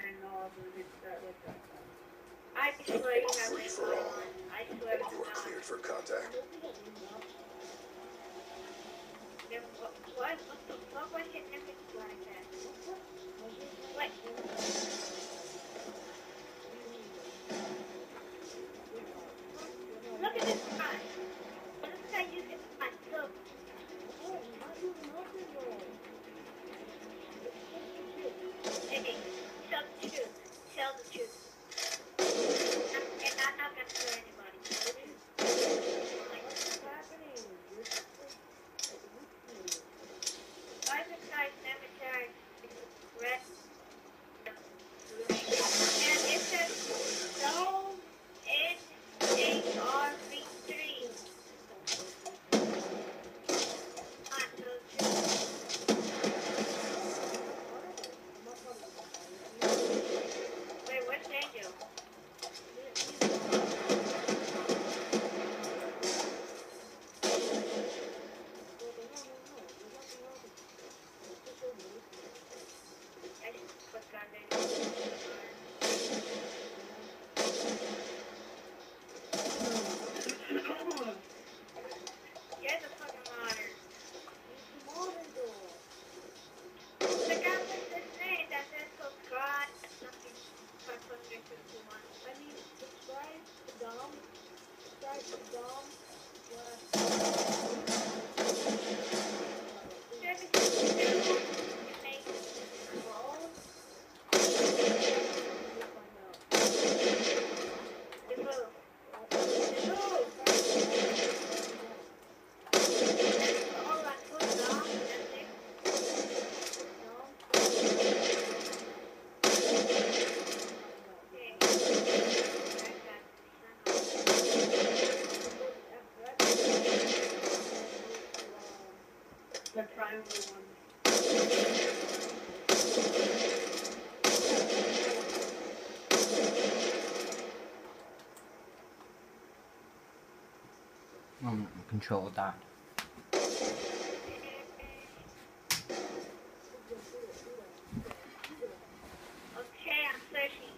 I swear you have Free it for all. on. I swear to You are God. cleared for contact. Then what the fuck was your name like that? What? Look at this guy. This guy using my soap. Hey, tell the truth. Tell the truth. And I'm not gonna tell anybody. Why is this guy's cemetery red? And it says no NARV3. Wait, where's Angel? I just forgot that. You're the fucking modern. The guy with this name that says subscribe something 551. I mean, subscribe to Dom. Subscribe to Dom. The triangle one. Control that. Okay, I'm searching.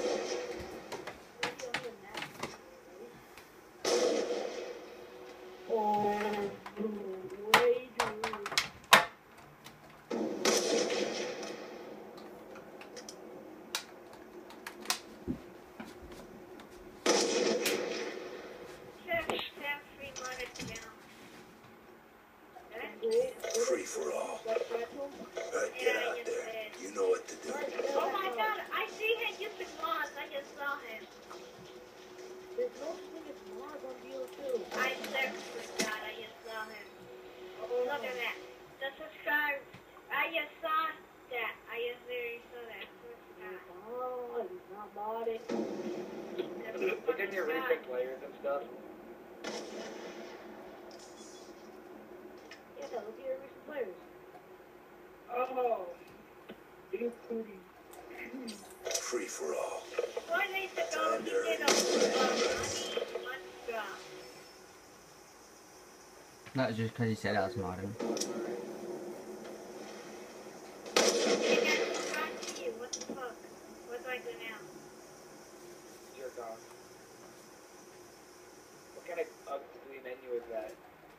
Free for all. Get out there. You know what to do. Oh my god, I see him using mods. I just saw him. There's no thing as Mars on BO2. I searched for God. I just saw him. Look at that. The subscribe. I just saw that. I just literally saw that. Oh, he's not bought it. Look at your recent players and stuff. Yeah, look at your recent players. Oh. You're pretty. Free for all. 4 days ago, he did a money drop. That's just because he said I was modern. Hey guys, subscribe to you. What the fuck? What do I do now? Jerk off. What kind of ugly menu is that?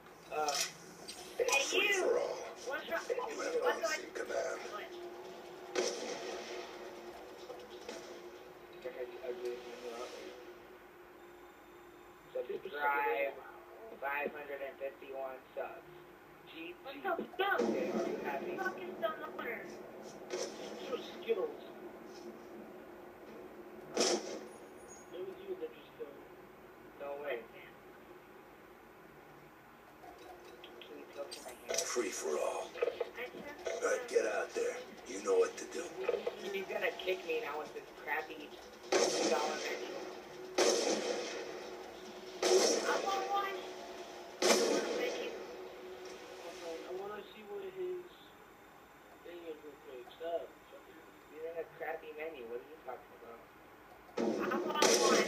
Hey Free you! for all. What's wrong? You have What do I unseen command. What? Check out the ugly menu out there. Subscribe. 551 subs. GG. What the fuck? Okay, are you happy? Fuck is the number? Skittles. It was you that just killed. No way. Please go for my hand. Free for all. I said Get out there. You know what to do. He's gonna kick me now with this crappy $2 menu. I want one. I want to make it. I want to see what his thing is real quick. Stop. He's in a crappy menu. What are you talking about? I want one.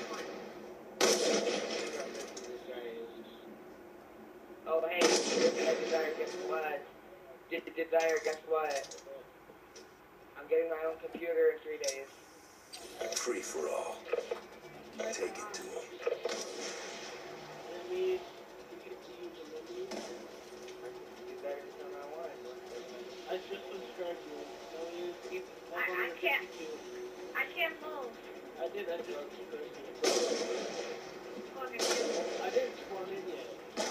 Oh, hey, Desire, guess what? Desire, guess what? I'm getting my own computer in 3 days. Free for all. Take it to him. That means you get to use a menu. I can do that anytime I want. I just subscribed to it. No, you keep I can't. I can't move. I did. I just subscribed to it. Fucking I didn't spawn in yet.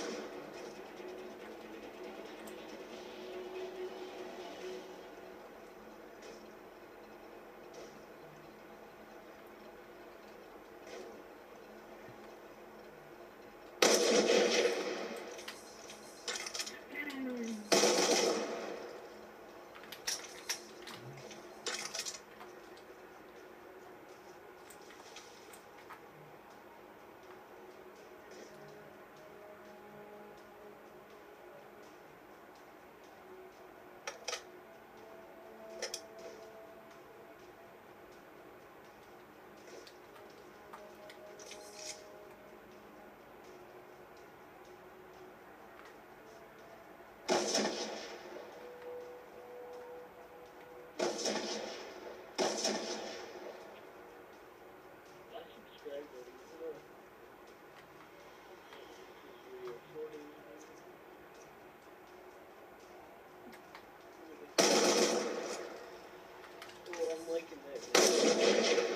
I'm liking that.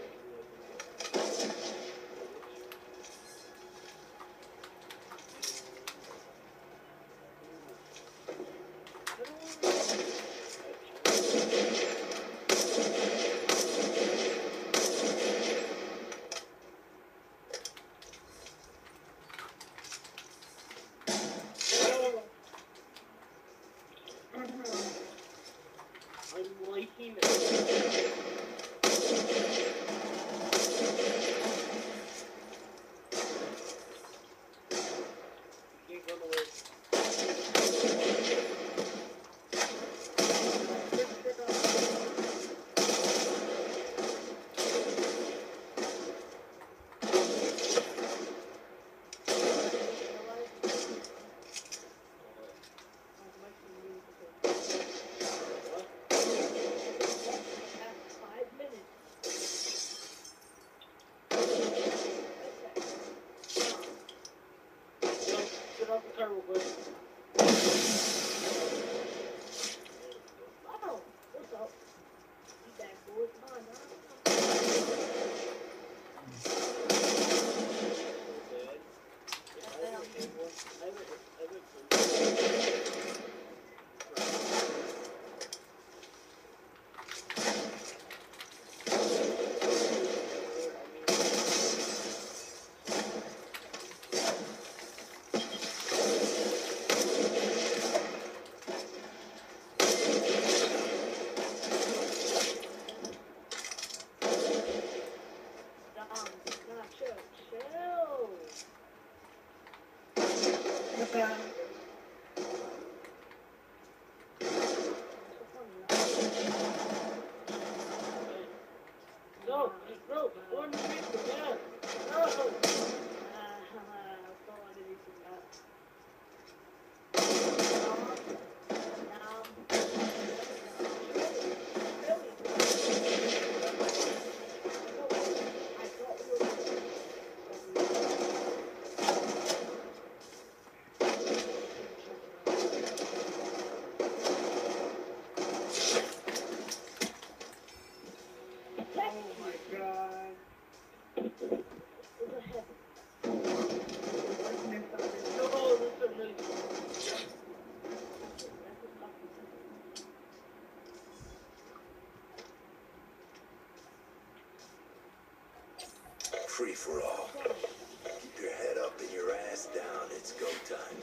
I'm liking it. You can't go nowhere. Get off the car real quick. Oh, what's up? You back, boy? Come on, huh? No, bro, go underneath the gas. No. Oh my god. No, this is amazing. Free for all. Keep your head up and your ass down. It's go time.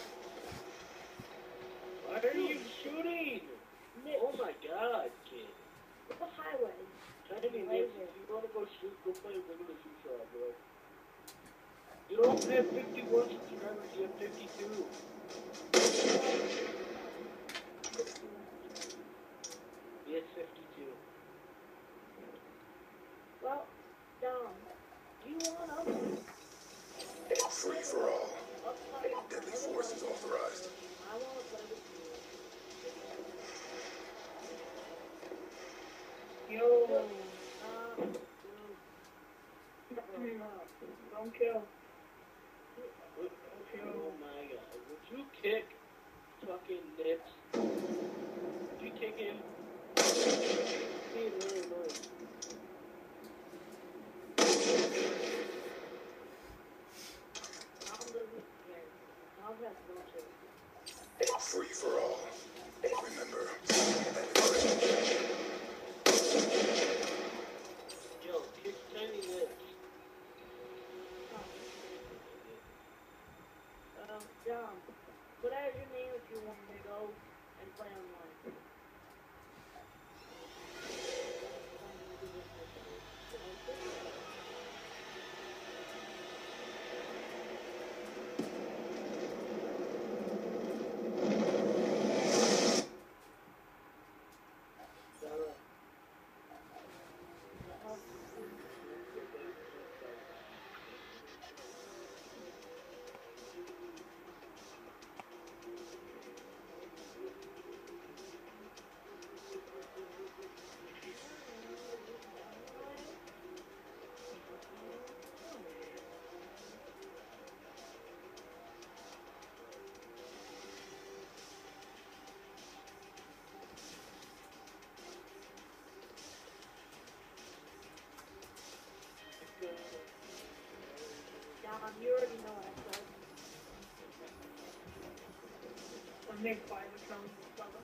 Why are you shooting? Oh my god, kid. It's a highway. Tiny Nick, if you want to go shoot, go play a regular shoot shot, bro. You don't have 51 subscribers, you have 52. He has 52. Well, Dom, do you want us? Free for all. Deadly force is authorized. I want to play with you. Don't kill. Oh my god. Would you kick fucking Nips? Would you kick him? He's really annoying. Mom doesn't care. Mom has no choice. Free for all. Remember. Yo, kick Tiny Nips. John, put out your name if you want me to go and play online. John, you already know what I said. When Nick finally comes, brother.